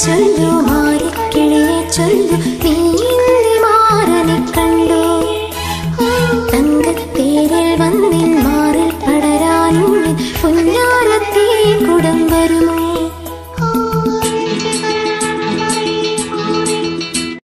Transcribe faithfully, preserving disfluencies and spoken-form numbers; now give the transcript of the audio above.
ചൊല്ലു മാറിക്കിളിയെ ചൊല്ലു നീ മാറനെ കണ്ടോ തങ്കത്തേരിൽ വന്നിൽ മാറിൽ പടരാനുള്ളിൽ പുന്നാരത്തേ കുടം വരുമോ